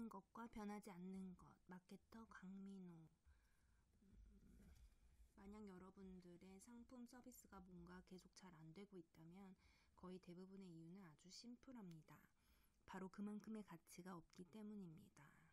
변하는 것과 변하지 않는 것. 마케터 강민호. 만약 여러분들의 상품 서비스가 뭔가 계속 잘 안 되고 있다면 거의 대부분의 이유는 아주 심플합니다. 바로 그만큼의 가치가 없기 때문입니다.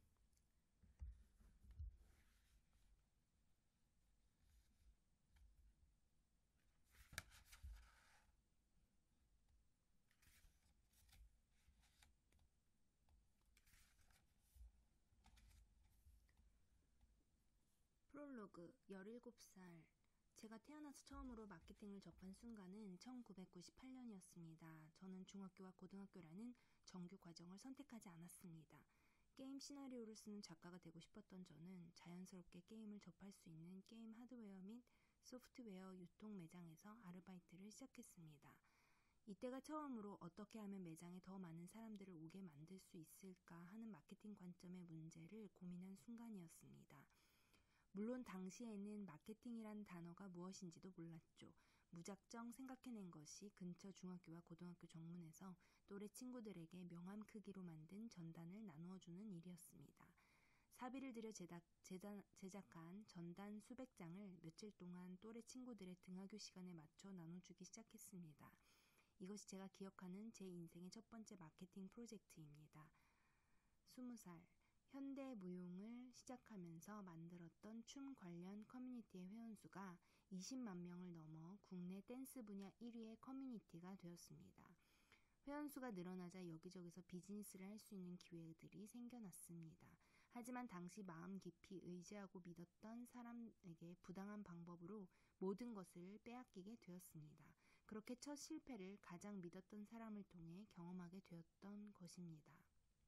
프롤로그 17살. 제가 태어나서 처음으로 마케팅을 접한 순간은 1998년이었습니다. 저는 중학교와 고등학교라는 정규 과정을 선택하지 않았습니다. 게임 시나리오를 쓰는 작가가 되고 싶었던 저는 자연스럽게 게임을 접할 수 있는 게임 하드웨어 및 소프트웨어 유통 매장에서 아르바이트를 시작했습니다. 이때가 처음으로 어떻게 하면 매장에 더 많은 사람들을 오게 만들 수 있을까 하는 마케팅 관점의 문제를 고민한 순간이었습니다. 물론 당시에는 마케팅이란 단어가 무엇인지도 몰랐죠. 무작정 생각해낸 것이 근처 중학교와 고등학교 정문에서 또래 친구들에게 명함 크기로 만든 전단을 나누어주는 일이었습니다. 사비를 들여 제작한 전단 수백 장을 며칠 동안 또래 친구들의 등하교 시간에 맞춰 나눠주기 시작했습니다. 이것이 제가 기억하는 제 인생의 첫 번째 마케팅 프로젝트입니다. 20살. 현대무용을 시작하면서 만들었던 춤 관련 커뮤니티의 회원수가 20만 명을 넘어 국내 댄스 분야 1위의 커뮤니티가 되었습니다. 회원수가 늘어나자 여기저기서 비즈니스를 할 수 있는 기회들이 생겨났습니다. 하지만 당시 마음 깊이 의지하고 믿었던 사람에게 부당한 방법으로 모든 것을 빼앗기게 되었습니다. 그렇게 첫 실패를 가장 믿었던 사람을 통해 경험하게 되었던 것입니다.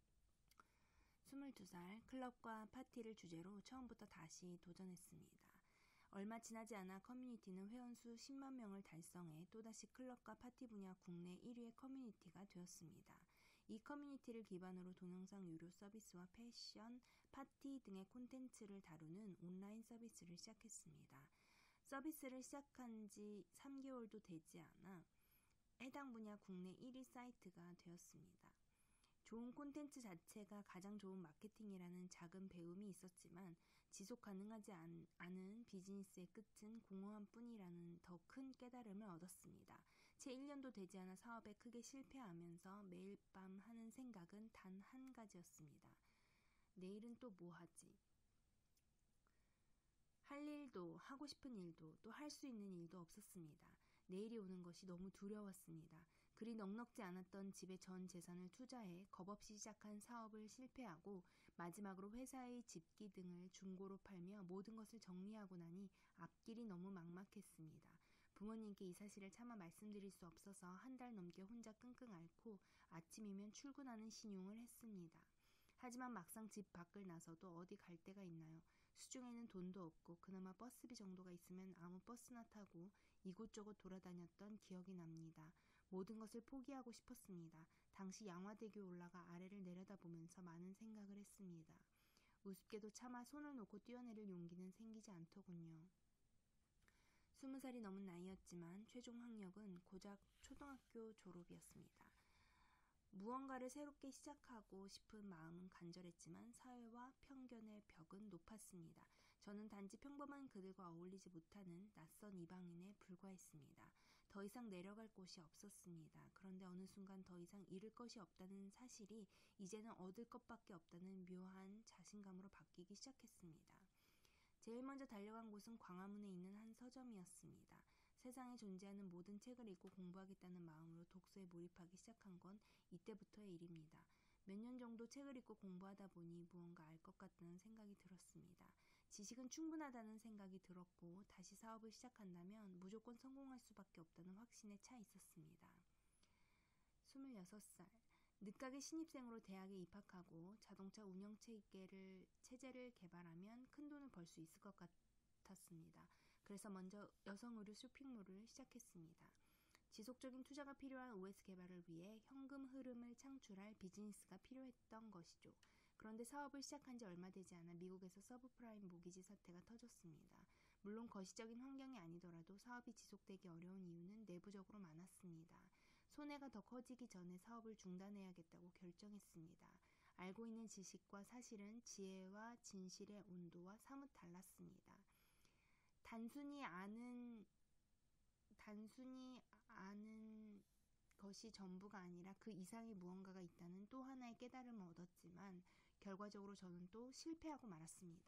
22살 클럽과 파티를 주제로 처음부터 다시 도전했습니다. 얼마 지나지 않아 커뮤니티는 회원수 10만 명을 달성해 또다시 클럽과 파티 분야 국내 1위의 커뮤니티가 되었습니다. 이 커뮤니티를 기반으로 동영상 유료 서비스와 패션, 파티 등의 콘텐츠를 다루는 온라인 서비스를 시작했습니다. 서비스를 시작한 지 3개월도 되지 않아 해당 분야 국내 1위 사이트가 되었습니다. 좋은 콘텐츠 자체가 가장 좋은 마케팅이라는 작은 배움이 있었지만 지속 가능하지 않은 비즈니스의 끝은 공허함 뿐이라는 더 큰 깨달음을 얻었습니다. 채 1년도 되지 않아 사업에 크게 실패하면서 매일 밤 하는 생각은 단 한 가지였습니다. 내일은 또 뭐 하지? 할 일도 하고 싶은 일도 또 할 수 있는 일도 없었습니다. 내일이 오는 것이 너무 두려웠습니다. 그리 넉넉지 않았던 집의 전 재산을 투자해 겁없이 시작한 사업을 실패하고 마지막으로 회사의 집기 등을 중고로 팔며 모든 것을 정리하고 나니 앞길이 너무 막막했습니다. 부모님께 이 사실을 차마 말씀드릴 수 없어서 한 달 넘게 혼자 끙끙 앓고 아침이면 출근하는 신용을 했습니다. 하지만 막상 집 밖을 나서도 어디 갈 데가 있나요? 수중에는 돈도 없고 그나마 버스비 정도가 있으면 아무 버스나 타고 이곳저곳 돌아다녔던 기억이 납니다. 모든 것을 포기하고 싶었습니다. 당시 양화대교에 올라가 아래를 내려다보면서 많은 생각을 했습니다. 우습게도 차마 손을 놓고 뛰어내릴 용기는 생기지 않더군요. 20살이 넘은 나이였지만 최종 학력은 고작 초등학교 졸업이었습니다. 무언가를 새롭게 시작하고 싶은 마음은 간절했지만 사회와 편견의 벽은 높았습니다. 저는 단지 평범한 그들과 어울리지 못하는 낯선 이방인에 불과했습니다. 더 이상 내려갈 곳이 없었습니다. 그런데 어느 순간 더 이상 잃을 것이 없다는 사실이 이제는 얻을 것밖에 없다는 묘한 자신감으로 바뀌기 시작했습니다. 제일 먼저 달려간 곳은 광화문에 있는 한 서점이었습니다. 세상에 존재하는 모든 책을 읽고 공부하겠다는 마음으로 독서에 몰입하기 시작한 건 이때부터의 일입니다. 몇 년 정도 책을 읽고 공부하다 보니 무언가 알 것 같다는 생각이 들었습니다. 지식은 충분하다는 생각이 들었고 다시 사업을 시작한다면 무조건 성공할 수밖에 없다는 확신에 차 있었습니다. 26살. 늦가게 신입생으로 대학에 입학하고 자동차 운영 체제를 개발하면 큰 돈을 벌 수 있을 것 같았습니다. 그래서 먼저 여성 의류 쇼핑몰을 시작했습니다. 지속적인 투자가 필요한 OS 개발을 위해 현금 흐름을 창출할 비즈니스가 필요했던 것이죠. 그런데 사업을 시작한 지 얼마 되지 않아 미국에서 서브프라임 모기지 사태가 터졌습니다. 물론 거시적인 환경이 아니더라도 사업이 지속되기 어려운 이유는 내부적으로 많았습니다. 손해가 더 커지기 전에 사업을 중단해야겠다고 결정했습니다. 알고 있는 지식과 사실은 지혜와 진실의 온도와 사뭇 달랐습니다. 단순히 아는 것이 전부가 아니라 그 이상의 무언가가 있다는 또 하나의 깨달음을 얻었지만 결과적으로 저는 또 실패하고 말았습니다.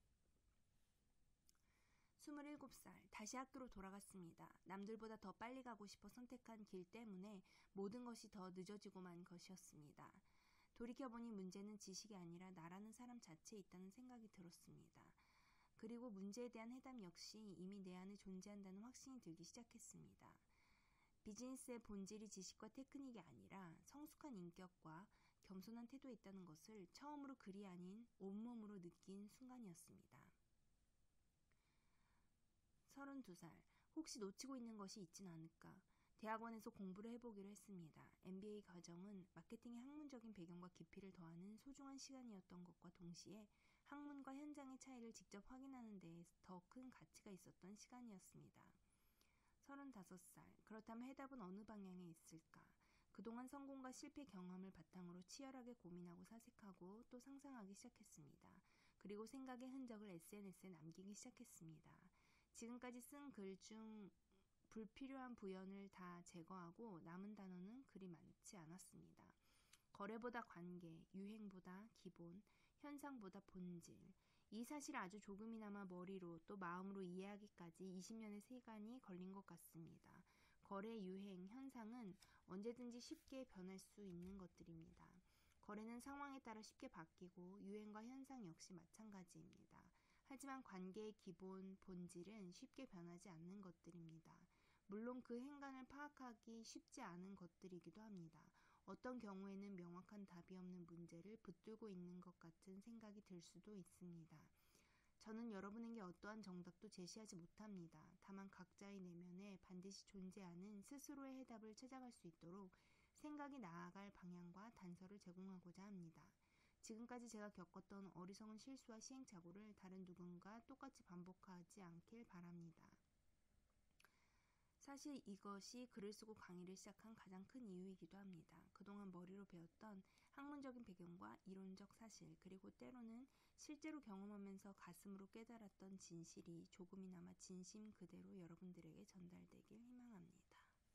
27살, 다시 학교로 돌아갔습니다. 남들보다 더 빨리 가고 싶어 선택한 길 때문에 모든 것이 더 늦어지고만 것이었습니다. 돌이켜보니 문제는 지식이 아니라 나라는 사람 자체에 있다는 생각이 들었습니다. 그리고 문제에 대한 해답 역시 이미 내 안에 존재한다는 확신이 들기 시작했습니다. 비즈니스의 본질이 지식과 테크닉이 아니라 성숙한 인격과 겸손한 태도에 있다는 것을 처음으로 글이 아닌 온몸으로 느낀 순간이었습니다. 32살, 혹시 놓치고 있는 것이 있진 않을까? 대학원에서 공부를 해보기로 했습니다. MBA 과정은 마케팅의 학문적인 배경과 깊이를 더하는 소중한 시간이었던 것과 동시에 학문과 현장의 차이를 직접 확인하는 데에 더 큰 가치가 있었던 시간이었습니다. 35살, 그렇다면 해답은 어느 방향에 있을까? 그동안 성공과 실패 경험을 바탕으로 치열하게 고민하고 사색하고 또 상상하기 시작했습니다. 그리고 생각의 흔적을 SNS에 남기기 시작했습니다. 지금까지 쓴 글 중 불필요한 부연을 다 제거하고 남은 단어는 그리 많지 않았습니다. 거래보다 관계, 유행보다 기본, 현상보다 본질. 이 사실을 아주 조금이나마 머리로 또 마음으로 이해하기까지 20년의 시간이 걸린 것 같습니다. 거래, 유행, 현상은 언제든지 쉽게 변할 수 있는 것들입니다. 거래는 상황에 따라 쉽게 바뀌고 유행과 현상 역시 마찬가지입니다. 하지만 관계의 기본, 본질은 쉽게 변하지 않는 것들입니다. 물론 그 행간을 파악하기 쉽지 않은 것들이기도 합니다. 어떤 경우에는 명확한 답이 없는 문제를 붙들고 있는 것 같은 생각이 들 수도 있습니다. 저는 여러분에게 어떠한 정답도 제시하지 못합니다. 다만 각자의 내면에 반드시 존재하는 스스로의 해답을 찾아갈 수 있도록 생각이 나아갈 방향과 단서를 제공하고자 합니다. 지금까지 제가 겪었던 어리석은 실수와 시행착오를 다른 누군가 똑같이 반복하지 않길 바랍니다. 사실 이것이 글을 쓰고 강의를 시작한 가장 큰 이유이기도 합니다. 그동안 머리로 배웠던 학문적인 배경과 이론적 사실, 그리고 때로는 실제로 경험하면서 가슴으로 깨달았던 진실이 조금이나마 진심 그대로 여러분들에게 전달되길 희망합니다.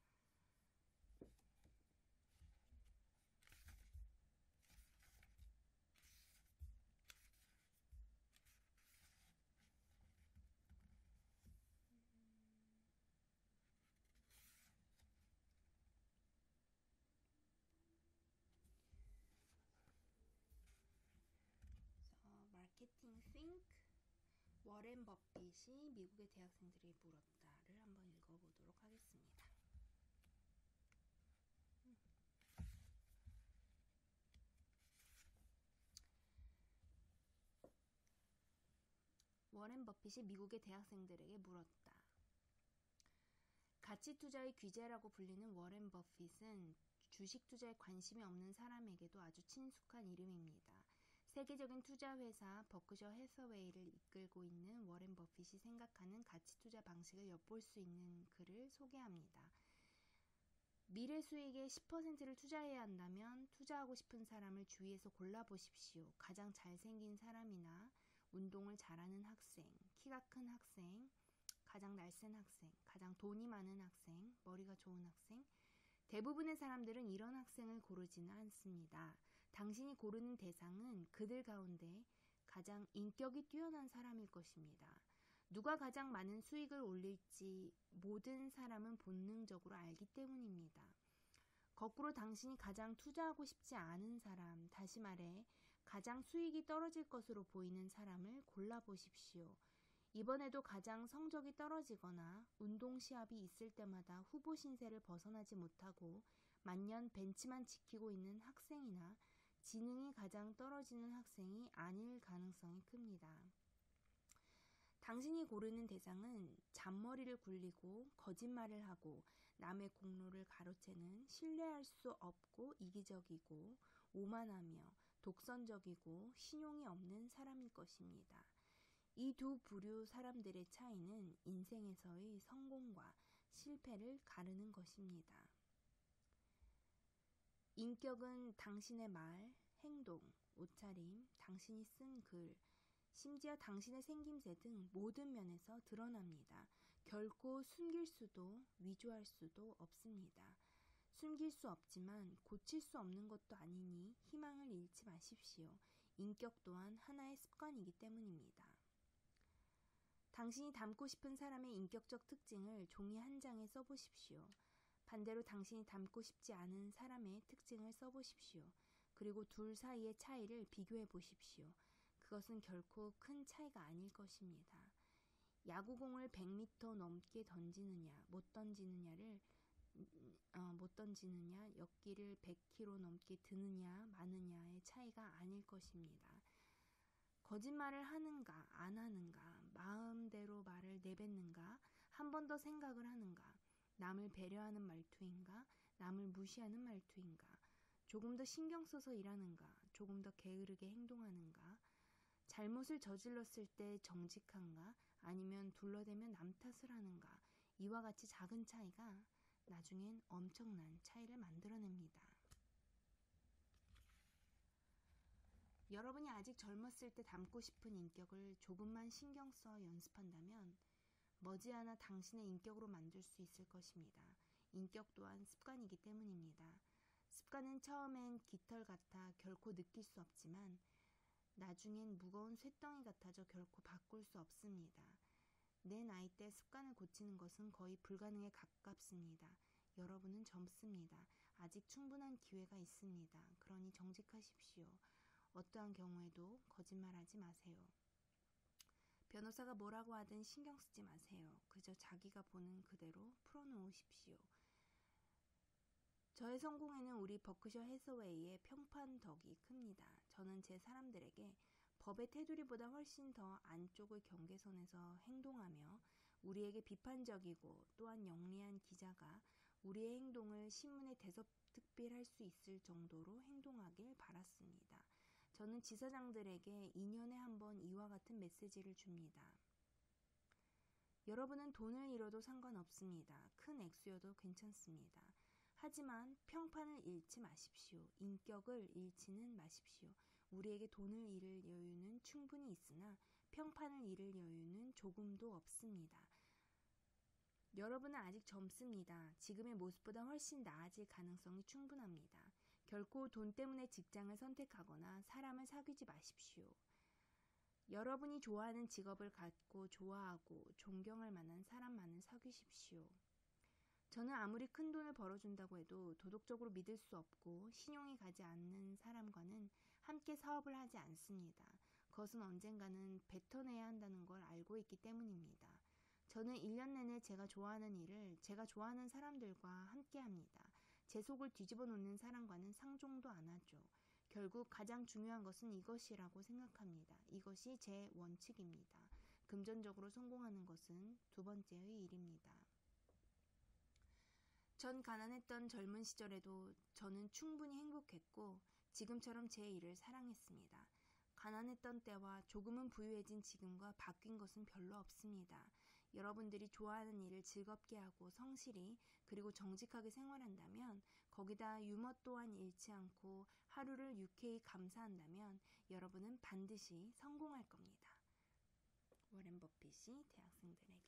마케팅 think 워렌 버핏이 미국의 대학생들에게 물었다를 한번 읽어보도록 하겠습니다. 워렌 버핏이 미국의 대학생들에게 물었다. 가치 투자의 귀재라고 불리는 워렌 버핏은 주식 투자에 관심이 없는 사람에게도 아주 친숙한 이름입니다. 세계적인 투자회사 버크셔 해서웨이를 이끌고 있는 워렌 버핏이 생각하는 가치 투자 방식을 엿볼 수 있는 글을 소개합니다. 미래 수익의 10%를 투자해야 한다면 투자하고 싶은 사람을 주위에서 골라보십시오. 가장 잘생긴 사람이나 운동을 잘하는 학생, 키가 큰 학생, 가장 날쌘 학생, 가장 돈이 많은 학생, 머리가 좋은 학생. 대부분의 사람들은 이런 학생을 고르지는 않습니다. 당신이 고르는 대상은 그들 가운데 가장 인격이 뛰어난 사람일 것입니다. 누가 가장 많은 수익을 올릴지 모든 사람은 본능적으로 알기 때문입니다. 거꾸로 당신이 가장 투자하고 싶지 않은 사람, 다시 말해 가장 수익이 떨어질 것으로 보이는 사람을 골라보십시오. 이번에도 가장 성적이 떨어지거나 운동 시합이 있을 때마다 후보 신세를 벗어나지 못하고 만년 벤치만 지키고 있는 학생이나 지능이 가장 떨어지는 학생이 아닐 가능성이 큽니다. 당신이 고르는 대상은 잔머리를 굴리고 거짓말을 하고 남의 공로를 가로채는 신뢰할 수 없고 이기적이고 오만하며 독선적이고 신용이 없는 사람일 것입니다. 이 두 부류 사람들의 차이는 인생에서의 성공과 실패를 가르는 것입니다. 인격은 당신의 말, 행동, 옷차림, 당신이 쓴 글, 심지어 당신의 생김새 등 모든 면에서 드러납니다. 결코 숨길 수도 위조할 수도 없습니다. 숨길 수 없지만 고칠 수 없는 것도 아니니 희망을 잃지 마십시오. 인격 또한 하나의 습관이기 때문입니다. 당신이 닮고 싶은 사람의 인격적 특징을 종이 한 장에 써보십시오. 반대로 당신이 닮고 싶지 않은 사람의 특징을 써보십시오. 그리고 둘 사이의 차이를 비교해 보십시오. 그것은 결코 큰 차이가 아닐 것입니다. 야구공을 100m 넘게 던지느냐, 못 던지느냐, 역기를 100km 넘게 드느냐, 마느냐의 차이가 아닐 것입니다. 거짓말을 하는가, 안 하는가, 마음대로 말을 내뱉는가, 한 번 더 생각을 하는가, 남을 배려하는 말투인가, 남을 무시하는 말투인가, 조금 더 신경 써서 일하는가, 조금 더 게으르게 행동하는가, 잘못을 저질렀을 때 정직한가, 아니면 둘러대면 남 탓을 하는가, 이와 같이 작은 차이가 나중엔 엄청난 차이를 만들어냅니다. 여러분이 아직 젊었을 때 닮고 싶은 인격을 조금만 신경 써 연습한다면 머지않아 당신의 인격으로 만들 수 있을 것입니다. 인격 또한 습관이기 때문입니다. 습관은 처음엔 깃털 같아 결코 느낄 수 없지만 나중엔 무거운 쇳덩이 같아져 결코 바꿀 수 없습니다. 내 나이 때 습관을 고치는 것은 거의 불가능에 가깝습니다. 여러분은 젊습니다. 아직 충분한 기회가 있습니다. 그러니 정직하십시오. 어떠한 경우에도 거짓말하지 마세요. 변호사가 뭐라고 하든 신경 쓰지 마세요. 그저 자기가 보는 그대로 풀어놓으십시오. 저의 성공에는 우리 버크셔 해서웨이의 평판덕이 큽니다. 저는 제 사람들에게 법의 테두리보다 훨씬 더 안쪽의 경계선에서 행동하며 우리에게 비판적이고 또한 영리한 기자가 우리의 행동을 신문에 대서특필할 수 있을 정도로 행동하길 바랐습니다. 저는 지사장들에게 2년에 한 번 이와 같은 메시지를 줍니다. 여러분은 돈을 잃어도 상관없습니다. 큰 액수여도 괜찮습니다. 하지만 평판을 잃지 마십시오. 인격을 잃지는 마십시오. 우리에게 돈을 잃을 여유는 충분히 있으나 평판을 잃을 여유는 조금도 없습니다. 여러분은 아직 젊습니다. 지금의 모습보다 훨씬 나아질 가능성이 충분합니다. 결코 돈 때문에 직장을 선택하거나 사람을 사귀지 마십시오. 여러분이 좋아하는 직업을 갖고 좋아하고 존경할 만한 사람만을 사귀십시오. 저는 아무리 큰 돈을 벌어준다고 해도 도덕적으로 믿을 수 없고 신용이 가지 않는 사람과는 함께 사업을 하지 않습니다. 그것은 언젠가는 뱉어내야 한다는 걸 알고 있기 때문입니다. 저는 1년 내내 제가 좋아하는 일을 제가 좋아하는 사람들과 함께 합니다. 제 속을 뒤집어 놓는 사람과는 상종도 안 하죠. 결국 가장 중요한 것은 이것이라고 생각합니다. 이것이 제 원칙입니다. 금전적으로 성공하는 것은 두 번째의 일입니다. 전 가난했던 젊은 시절에도 저는 충분히 행복했고 지금처럼 제 일을 사랑했습니다. 가난했던 때와 조금은 부유해진 지금과 바뀐 것은 별로 없습니다. 여러분들이 좋아하는 일을 즐겁게 하고 성실히 그리고 정직하게 생활한다면 거기다 유머 또한 잃지 않고 하루를 유쾌히 감사한다면 여러분은 반드시 성공할 겁니다. 워렌 버핏이 대학생들에게